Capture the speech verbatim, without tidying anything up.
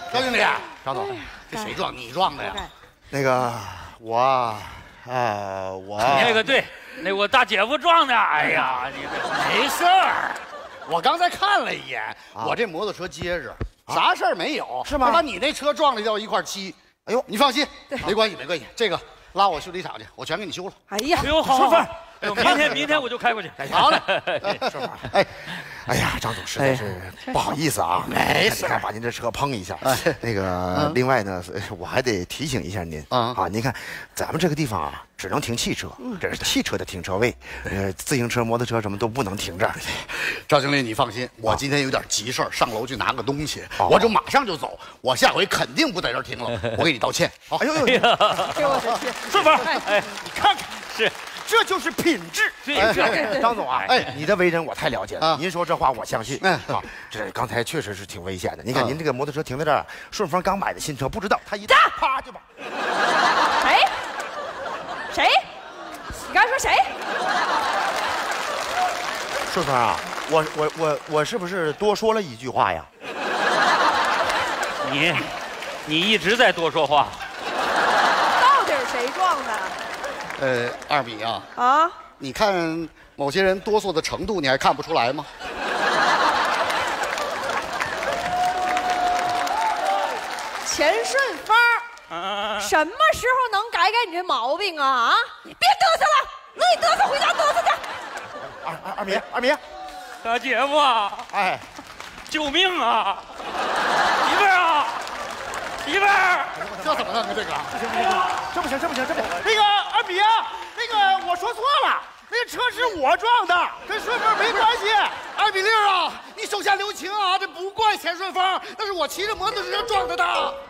张经理， 张总， 这谁撞？你撞的呀？ 那个我啊，我那个对，那我大姐夫撞的。哎呀，你没事儿。我刚才看了一眼，我这摩托车结实，啥事儿没有， 是吗？ 把你那车撞了掉一块漆。哎呦，你放心，没关系，没关系。这个拉我修理厂去，我全给你修了。 哎呀， 哎呦，好，好，哎呦，明天明天我就开过去。 好嘞， 顺风。哎，哎呀，张总实在是不好意思啊，没事，把您这车碰一下。那个，另外呢，我还得提醒一下您啊啊，您看咱们这个地方啊，只能停汽车，这是汽车的停车位，呃，自行车、摩托车什么都不能停这儿。 赵经理，你放心，我今天有点急事儿，上楼去拿个东西，我就马上就走。我下回肯定不在这儿停了，我给你道歉。好， 哎呦呦， 哎呦我的天， 顺风，哎，你看看，是。 这就是品质。 对， 张总啊，哎，你的为人我太了解了。您说这话我相信。 嗯啊，这刚才确实是挺危险的。您看您这个摩托车停在这儿，顺丰刚买的新车，不知道他一啪就把。 谁？谁？你刚才说谁？ 顺丰啊，我我我我是不是多说了一句话呀？ 你，你一直在多说话。 到底是谁撞的？ 呃，二米啊， 啊， 你看某些人哆嗦的程度，你还看不出来吗？ 钱顺风，什么时候能改改你这毛病啊？啊，你别嘚瑟了，乐意嘚瑟回家嘚瑟去。 二二二米，二米， 大姐夫啊， 哎， 救命啊！媳妇儿啊，媳妇儿， 这怎么弄啊？这个， 这不行，这不行，这不行。那个二米啊，那个我说错了，那个车是我撞的，跟顺丰没关系。 二米六啊，你手下留情啊！这不怪钱顺风，那是我骑着摩托车撞的他。